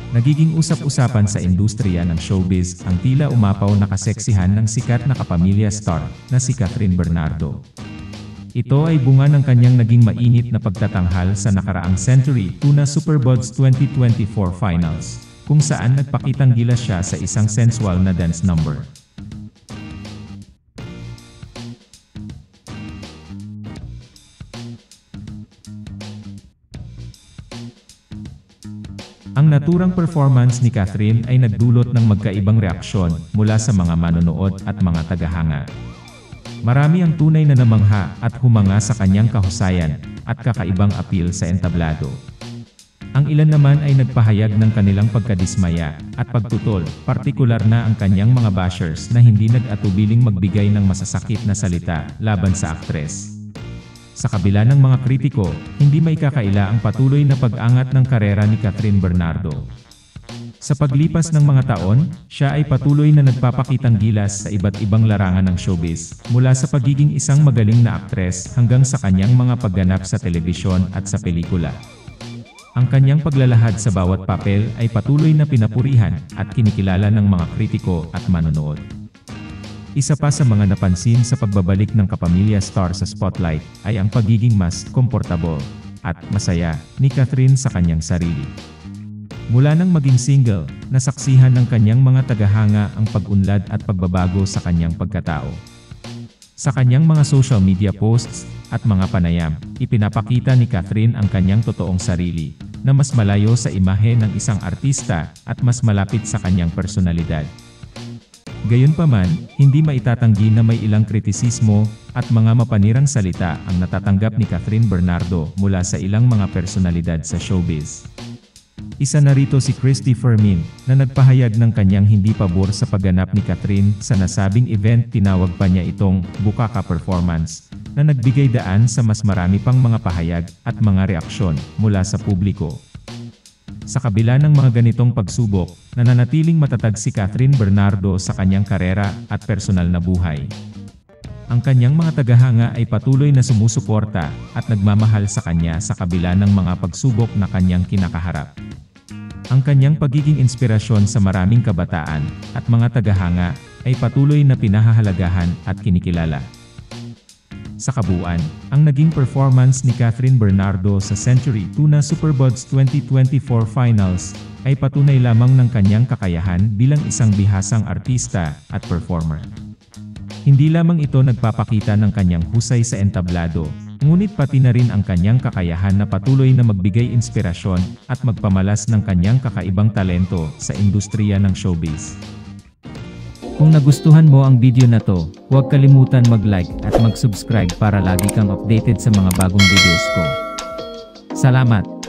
Nagiging usap-usapan sa industriya ng showbiz ang tila umapaw na kaseksihan ng sikat na kapamilya star na si Kathryn Bernardo. Ito ay bunga ng kanyang naging mainit na pagtatanghal sa nakaraang Century 2 na Superbuds 2024 Finals, kung saan nagpakitang gilas siya sa isang sensual na dance number. Ang naturang performance ni Kathryn ay nagdulot ng magkaibang reaksyon mula sa mga manonood at mga tagahanga. Marami ang tunay na namangha at humanga sa kanyang kahusayan at kakaibang appeal sa entablado. Ang ilan naman ay nagpahayag ng kanilang pagkadismaya at pagtutol, partikular na ang kanyang mga bashers na hindi nag-atubiling magbigay ng masasakit na salita laban sa aktres. Sa kabila ng mga kritiko, hindi maikakaila ang patuloy na pag-angat ng karera ni Kathryn Bernardo. Sa paglipas ng mga taon, siya ay patuloy na nagpapakitang gilas sa iba't ibang larangan ng showbiz, mula sa pagiging isang magaling na aktres hanggang sa kanyang mga pagganap sa telebisyon at sa pelikula. Ang kanyang paglalahad sa bawat papel ay patuloy na pinapurihan at kinikilala ng mga kritiko at manonood. Isa pa sa mga napansin sa pagbabalik ng kapamilya star sa spotlight ay ang pagiging mas komportable at masaya ni Kathryn sa kanyang sarili. Mula nang maging single, nasaksihan ng kanyang mga tagahanga ang pag-unlad at pagbabago sa kanyang pagkatao. Sa kanyang mga social media posts at mga panayam, ipinapakita ni Kathryn ang kanyang totoong sarili, na mas malayo sa imahe ng isang artista at mas malapit sa kanyang personalidad. Gayunpaman, hindi maitatanggi na may ilang kritisismo at mga mapanirang salita ang natatanggap ni Kathryn Bernardo mula sa ilang mga personalidad sa showbiz. Isa na rito si Christy Fermin, na nagpahayag ng kanyang hindi pabor sa pagganap ni Kathryn sa nasabing event. Tinawag pa niya itong bukaka performance, na nagbigay daan sa mas marami pang mga pahayag at mga reaksyon mula sa publiko. Sa kabila ng mga ganitong pagsubok, nananatiling matatag si Kathryn Bernardo sa kanyang karera at personal na buhay. Ang kanyang mga tagahanga ay patuloy na sumusuporta at nagmamahal sa kanya sa kabila ng mga pagsubok na kanyang kinakaharap. Ang kanyang pagiging inspirasyon sa maraming kabataan at mga tagahanga ay patuloy na pinahahalagahan at kinikilala. Sa kabuuan, ang naging performance ni Kathryn Bernardo sa Century 2 na Superbuds 2024 Finals ay patunay lamang ng kanyang kakayahan bilang isang bihasang artista at performer. Hindi lamang ito nagpapakita ng kanyang husay sa entablado, ngunit pati na rin ang kanyang kakayahan na patuloy na magbigay inspirasyon at magpamalas ng kanyang kakaibang talento sa industriya ng showbiz. Kung nagustuhan mo ang video na to, huwag kalimutan mag-like at mag-subscribe para lagi kang updated sa mga bagong videos ko. Salamat!